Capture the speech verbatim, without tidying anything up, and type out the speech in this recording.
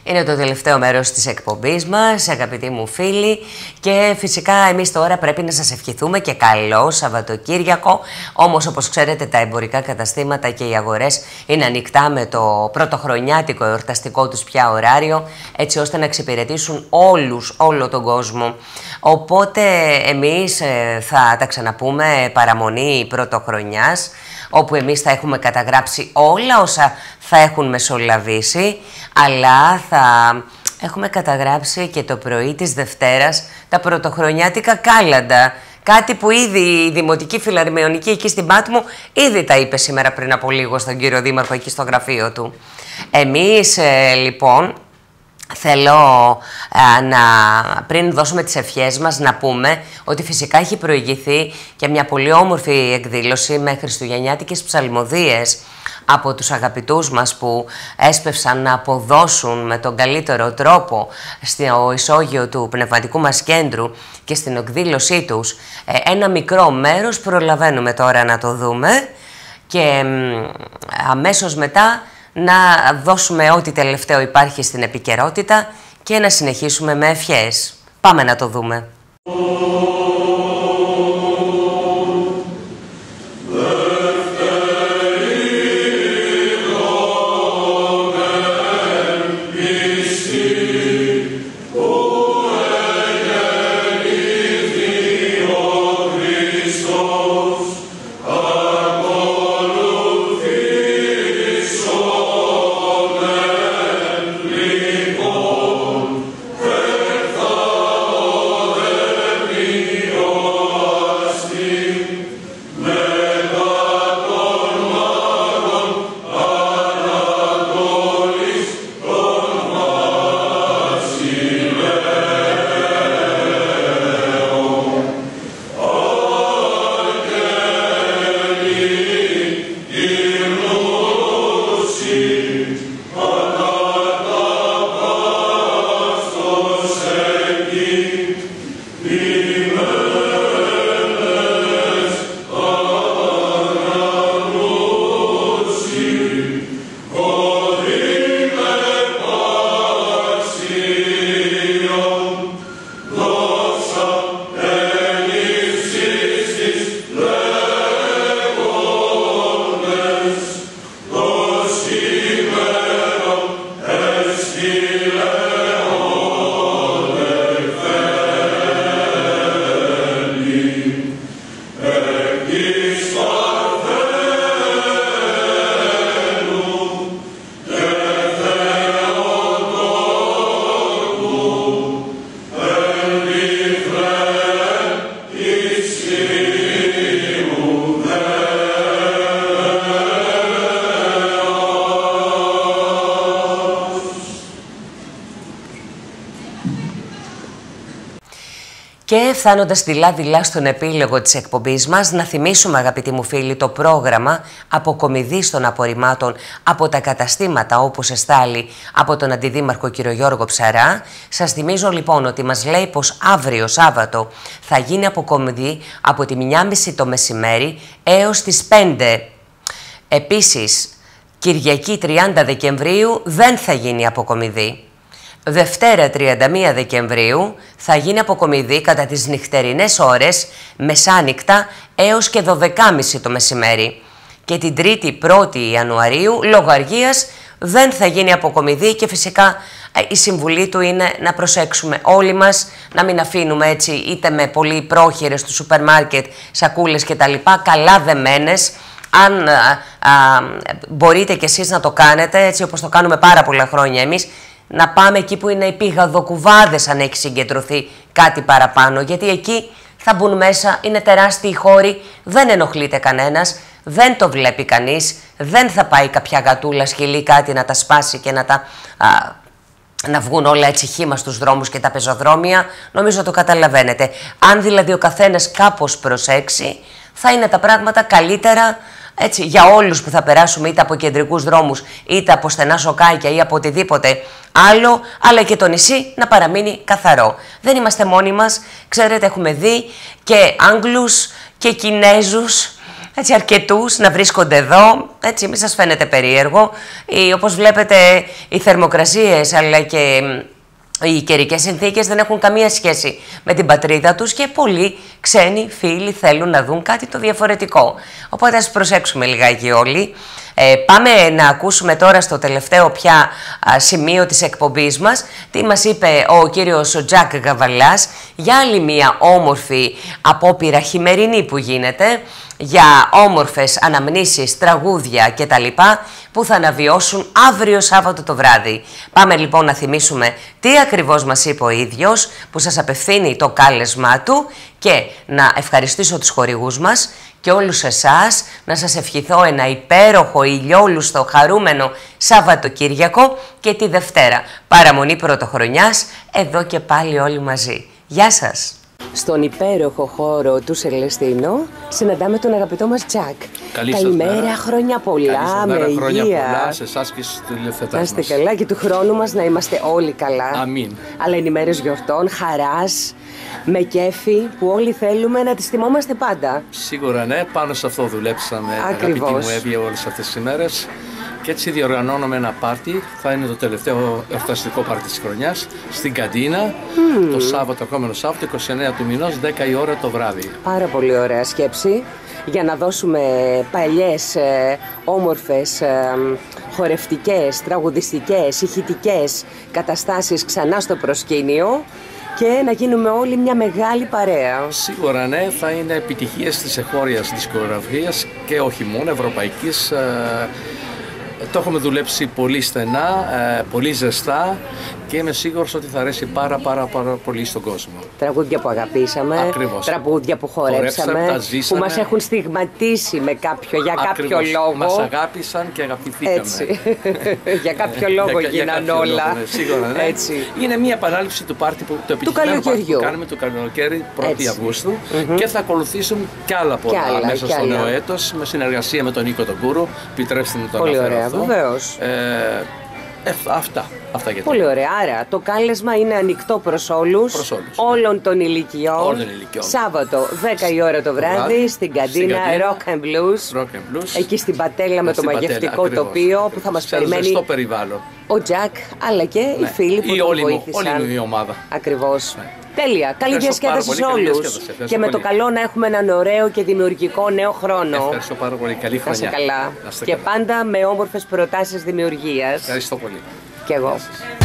Είναι το τελευταίο μέρος της εκπομπής μας, αγαπητοί μου φίλοι, και φυσικά εμείς τώρα πρέπει να σας ευχηθούμε και καλό Σαββατοκύριακο. Όμως, όπως ξέρετε, τα εμπορικά καταστήματα και οι αγορές είναι ανοιχτά με το πρωτοχρονιάτικο εορταστικό τους πια ωράριο, έτσι ώστε να εξυπηρετήσουν όλους, όλο τον κόσμο. Οπότε εμείς ε, θα τα ξαναπούμε παραμονή πρωτοχρονιάς, όπου εμείς θα έχουμε καταγράψει όλα όσα θα έχουν μεσολαβήσει, αλλά θα έχουμε καταγράψει και το πρωί της Δευτέρας τα πρωτοχρονιάτικα κάλαντα. Κάτι που ήδη η Δημοτική Φιλαρμονική εκεί στην Πάτμο ήδη τα είπε σήμερα πριν από λίγο στον κύριο Δήμαρχο εκεί στο γραφείο του. Εμείς ε, λοιπόν θέλω α, να, πριν δώσουμε τις ευχές μας, να πούμε ότι φυσικά έχει προηγηθεί και μια πολύ όμορφη εκδήλωση με χριστουγεννιάτικες ψαλμοδίες από τους αγαπητούς μας που έσπευσαν να αποδώσουν με τον καλύτερο τρόπο στο ισόγειο του πνευματικού μας κέντρου και στην εκδήλωσή τους. Ένα μικρό μέρος προλαβαίνουμε τώρα να το δούμε και αμέσως μετά να δώσουμε ό,τι τελευταίο υπάρχει στην επικαιρότητα και να συνεχίσουμε με ευχές. Πάμε να το δούμε. Και φτάνοντας δειλά-δειλά στον επίλογο της εκπομπής μας, να θυμίσουμε, αγαπητοί μου φίλοι, το πρόγραμμα αποκομιδής των απορριμμάτων από τα καταστήματα όπως εστάλει από τον Αντιδήμαρχο κύριο Γιώργο Ψαρά. Σας θυμίζω λοιπόν ότι μας λέει πως αύριο Σάββατο θα γίνει αποκομιδή από τη μία και μισή το μεσημέρι έως τις πέντε. Επίσης, Κυριακή τριάντα Δεκεμβρίου δεν θα γίνει αποκομιδή. Δευτέρα τριάντα μία Δεκεμβρίου θα γίνει αποκομιδή κατά τις νυχτερινές ώρες, μεσάνυχτα έως και δώδεκα και μισή το μεσημέρι. Και την Τρίτη πρώτη Ιανουαρίου, λόγω αργίας, δεν θα γίνει αποκομιδή και φυσικά η συμβουλή του είναι να προσέξουμε όλοι μας, να μην αφήνουμε έτσι είτε με πολύ πρόχειρες του σούπερ μάρκετ, σακούλες κτλ. Καλά δεμένες. Αν α, α, μπορείτε κι εσείς να το κάνετε, έτσι όπως το κάνουμε πάρα πολλά χρόνια εμείς, να πάμε εκεί που είναι οι πηγαδοκουβάδες αν έχει συγκεντρωθεί κάτι παραπάνω, γιατί εκεί θα μπουν μέσα, είναι τεράστιοι χώροι, δεν ενοχλείται κανένας, δεν το βλέπει κανείς, δεν θα πάει κάποια γατούλα σκυλή κάτι να τα σπάσει και να τα... Α, να βγουν όλα έτσι χύμα στους δρόμους και τα πεζοδρόμια, νομίζω το καταλαβαίνετε. Αν δηλαδή ο καθένας κάπως προσέξει, θα είναι τα πράγματα καλύτερα, έτσι, για όλους που θα περάσουμε είτε από κεντρικούς δρόμους, είτε από στενά σοκάκια ή από οτιδήποτε άλλο, αλλά και το νησί να παραμείνει καθαρό. Δεν είμαστε μόνοι μας, ξέρετε, έχουμε δει και Άγγλους και Κινέζους έτσι, αρκετούς να βρίσκονται εδώ, έτσι, μη σας φαίνεται περίεργο. Ή, όπως βλέπετε, οι θερμοκρασίες αλλά και οι καιρικές συνθήκες δεν έχουν καμία σχέση με την πατρίδα τους και πολλοί ξένοι φίλοι θέλουν να δουν κάτι το διαφορετικό. Οπότε ας προσέξουμε λιγάκι όλοι. Ε, πάμε να ακούσουμε τώρα στο τελευταίο πια α, σημείο της εκπομπής μας τι μας είπε ο κύριος Τζακ Γαβαλάς για άλλη μια όμορφη απόπειρα χειμερινή που γίνεται, για όμορφες αναμνήσεις, τραγούδια κτλ. Που θα αναβιώσουν αύριο Σάββατο το βράδυ. Πάμε λοιπόν να θυμίσουμε τι ακριβώς μας είπε ο ίδιος που σας απευθύνει το κάλεσμά του και να ευχαριστήσω τους χορηγούς μας και όλους εσάς, να σας ευχηθώ ένα υπέροχο, ηλιόλουστο, χαρούμενο Σαββατοκύριακο και τη Δευτέρα. Παραμονή Πρωτοχρονιάς, εδώ και πάλι όλοι μαζί. Γεια σας! Στον υπέροχο χώρο του Σελεστίνο συναντάμε τον αγαπητό μας Τζακ. Καλημέρα, μέρα. Χρόνια πολλά, με υγεία. Χρόνια πολλά σε εσάς και στους τηλεθετές μας. Να είστε καλά και του χρόνου μας να είμαστε όλοι καλά. Αμήν. Αλλά είναι ημέρες γιορτών, χαράς, με κέφι που όλοι θέλουμε να τις θυμόμαστε πάντα. Σίγουρα ναι, πάνω σε αυτό δουλέψαμε. Ακριβώς. Αγαπητή μου Εύη, όλες αυτές τις ημέρες. Και έτσι διοργανώνουμε ένα πάρτι, θα είναι το τελευταίο εορταστικό πάρτι της χρονιάς, στην Καντίνα, mm. το Σάββατο, ερχόμενο Σάββατο, είκοσι εννέα του μηνός, δέκα η ώρα το βράδυ. Πάρα πολύ ωραία σκέψη, για να δώσουμε παλιές, ε, όμορφες, ε, χορευτικές, τραγουδιστικές, ηχητικές καταστάσεις ξανά στο προσκήνιο και να γίνουμε όλοι μια μεγάλη παρέα. Σίγουρα ναι, θα είναι επιτυχίες της εγχώριας δισκογραφίας και όχι μόνο ευρωπαϊκής. Ε, Το έχουμε δουλέψει πολύ στενά, πολύ ζεστά και είμαι σίγουρος ότι θα αρέσει πάρα πάρα πάρα πολύ στον κόσμο. Τραγούδια που αγαπήσαμε, Ακριβώς. τραγούδια που χορέψαμε, χορέψαμε που μας έχουν στιγματίσει με κάποιο, για Ακριβώς. κάποιο λόγο. Μας αγάπησαν και αγαπηθήκαμε. Έτσι. Για κάποιο λόγο για, γίναν για όλα. Λόγο, ναι. Σίγουρα, ναι. Έτσι. Είναι μια επανάληψη του πάρτι που το επιτυχημένο πάρτι που κάνουμε το καλοκαίρι πρώτη Αυγούστου mm-hmm. και θα ακολουθήσουν κι άλλα πολλά άλλα, μέσα στο άλλα. νέο έτος με συνεργασία με τον Νίκο τον Κούρο. Επιτρέψτε μου το πολύ αναφέρω ωραία, αυτό. Βεβαίως. Ε, αυτά. Αυτά για πολύ ωραία. Άρα το κάλεσμα είναι ανοιχτό προς όλους, προς όλους. όλων των ηλικιών. Όλων των ηλικιών. Σάββατο δέκα η ώρα το βράδυ, βράδυ στην Καντίνα Rock and Blues. Rock and Blues. Εκεί στην Πατέλα με το μαγευτικό Πατέλα, τοπίο που θα μας περιμένει περιβάλλον. ο Τζακ αλλά και ναι. οι φίλοι που τον βοήθησαν. Όλη η ομάδα. Ακριβώς. Ναι. Τέλεια. Καλή Ευχαριστώ διασκέδαση σε όλους. Και με πολύ. το καλό να έχουμε έναν ωραίο και δημιουργικό νέο χρόνο. Ευχαριστώ πάρα πολύ. Καλή χρονιά. Να είστε καλά. Και πάντα με όμορφες προτάσεις δημιουργίας. Ευχαριστώ πολύ. Κι εγώ.